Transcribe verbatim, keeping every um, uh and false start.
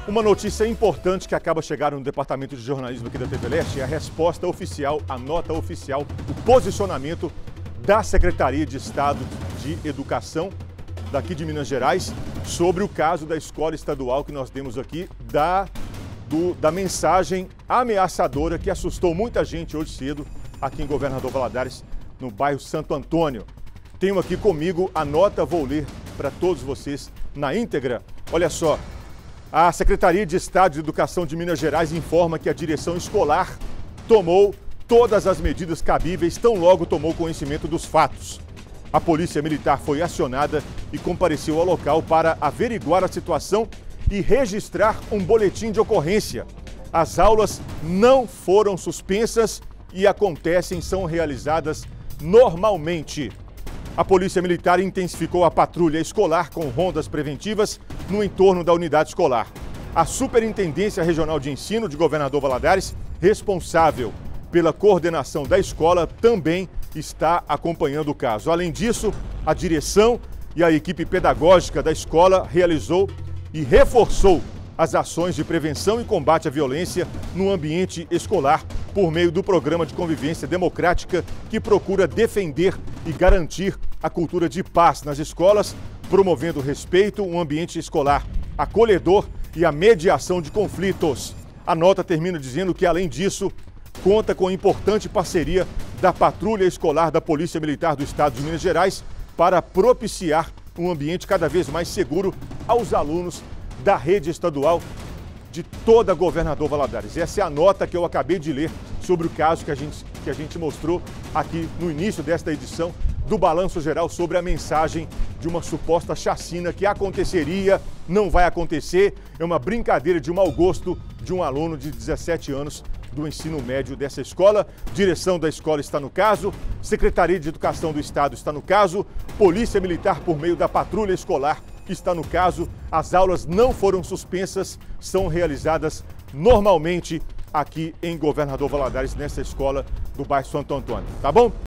Uma notícia importante que acaba chegando no departamento de jornalismo aqui da T V Leste é a resposta oficial, a nota oficial, o posicionamento da Secretaria de Estado de Educação daqui de Minas Gerais sobre o caso da escola estadual que nós demos aqui, da, do, da mensagem ameaçadora que assustou muita gente hoje cedo aqui em Governador Valadares, no bairro Santo Antônio. Tenho aqui comigo a nota, vou ler para todos vocês na íntegra. Olha só. A Secretaria de Estado de Educação de Minas Gerais informa que a direção escolar tomou todas as medidas cabíveis, tão logo tomou conhecimento dos fatos. A Polícia Militar foi acionada e compareceu ao local para averiguar a situação e registrar um boletim de ocorrência. As aulas não foram suspensas e acontecem, são realizadas normalmente. A Polícia Militar intensificou a patrulha escolar com rondas preventivas no entorno da unidade escolar. A Superintendência Regional de Ensino de Governador Valadares, responsável pela coordenação da escola, também está acompanhando o caso. Além disso, a direção e a equipe pedagógica da escola realizou e reforçou as ações de prevenção e combate à violência no ambiente escolar por meio do Programa de Convivência Democrática, que procura defender e garantir a cultura de paz nas escolas, promovendo o respeito, um ambiente escolar acolhedor e a mediação de conflitos. A nota termina dizendo que, além disso, conta com importante parceria da Patrulha Escolar da Polícia Militar do Estado de Minas Gerais para propiciar um ambiente cada vez mais seguro aos alunos da rede estadual de toda Governador Valadares. Essa é a nota que eu acabei de ler sobre o caso que a gente, que a gente mostrou aqui no início desta edição do Balanço Geral sobre a mensagem de uma suposta chacina que aconteceria, não vai acontecer, é uma brincadeira de mau gosto de um aluno de dezessete anos do ensino médio dessa escola. Direção da escola está no caso, Secretaria de Educação do Estado está no caso, Polícia Militar por meio da Patrulha Escolar está no caso. As aulas não foram suspensas, são realizadas normalmente aqui em Governador Valadares, nessa escola do bairro Santo Antônio, tá bom?